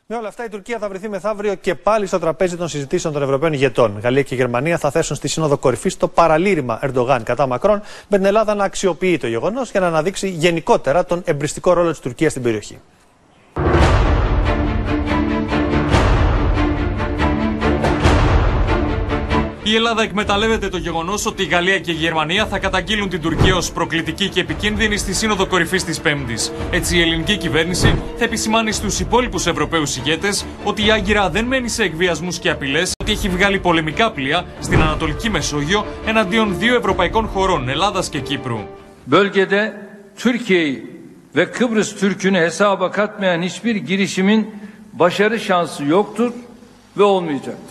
Με όλα αυτά, η Τουρκία θα βρεθεί μεθαύριο και πάλι στο τραπέζι των συζητήσεων των Ευρωπαίων ηγετών. Γαλλία και Γερμανία θα θέσουν στη Σύνοδο Κορυφής το παραλήρημα Ερντογάν κατά Μακρόν, με την Ελλάδα να αξιοποιεί το γεγονός για να αναδείξει γενικότερα τον εμπριστικό ρόλο της Τουρκίας στην περιοχή. Η Ελλάδα εκμεταλλεύεται το γεγονός ότι η Γαλλία και η Γερμανία θα καταγγείλουν την Τουρκία ως προκλητική και επικίνδυνη στη Σύνοδο Κορυφής της Πέμπτης. Έτσι, η ελληνική κυβέρνηση θα επισημάνει στους υπόλοιπους Ευρωπαίους ηγέτες ότι η Άγκυρα δεν μένει σε εκβιασμούς και απειλές, ότι έχει βγάλει πολεμικά πλοία στην Ανατολική Μεσόγειο εναντίον δύο ευρωπαϊκών χωρών, Ελλάδας και Κύπρου. Bölgede Türkiye'yi ve Kıbrıs Türk'ünü hesaba katmayan hiçbir girişimin başarı şansı yoktur ve olmayacaktır.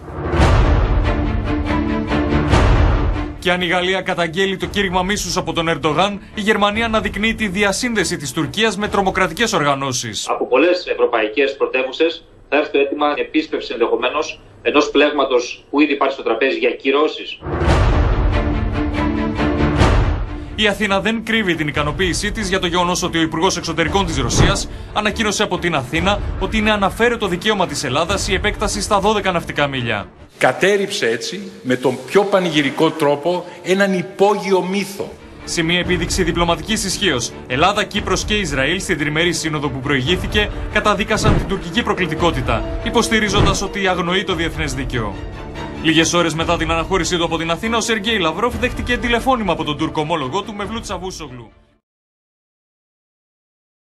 Και αν η Γαλλία καταγγέλει το κήρυγμα μίσους από τον Ερντογάν, η Γερμανία αναδεικνύει τη διασύνδεση της Τουρκίας με τρομοκρατικές οργανώσεις. Από πολλές ευρωπαϊκές πρωτεύουσες θα έρθει το αίτημα επίσπευση ενδεχομένως ενός πλέγματος που ήδη υπάρχει στο τραπέζι για κυρώσεις. Η Αθήνα δεν κρύβει την ικανοποίησή της για το γεγονός ότι ο Υπουργός Εξωτερικών της Ρωσίας ανακοίνωσε από την Αθήνα ότι είναι αναφέρετο δικαίωμα της Ελλάδας η επέκταση στα 12 ναυτικά μίλια. Κατέριψε έτσι με τον πιο πανηγυρικό τρόπο έναν υπόγειο μύθο. Σε μια επίδειξη διπλωματικής ισχύως, Ελλάδα, Κύπρος και Ισραήλ στην τριμερή σύνοδο που προηγήθηκε καταδίκασαν την τουρκική προκλητικότητα, υποστηρίζοντας ότι αγνοεί το διεθνές δίκαιο. Λίγες ώρες μετά την αναχώρησή του από την Αθήνα, ο Σεργέη Λαυρόφ δέχτηκε τηλεφώνημα από τον Τούρκο ομόλογό του Μευλούτ Τσαβούσογλου.